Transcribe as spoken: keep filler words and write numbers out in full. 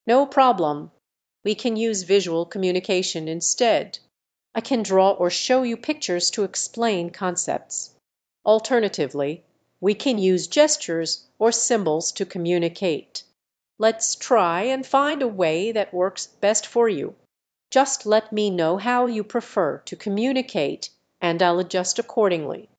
No problem. We can use visual communication instead. I can draw or show you pictures to explain concepts. Alternatively, we can use gestures or symbols to communicate. Let's try and find a way that works best for you. Just let me know how you prefer to communicate, and I'll adjust accordingly.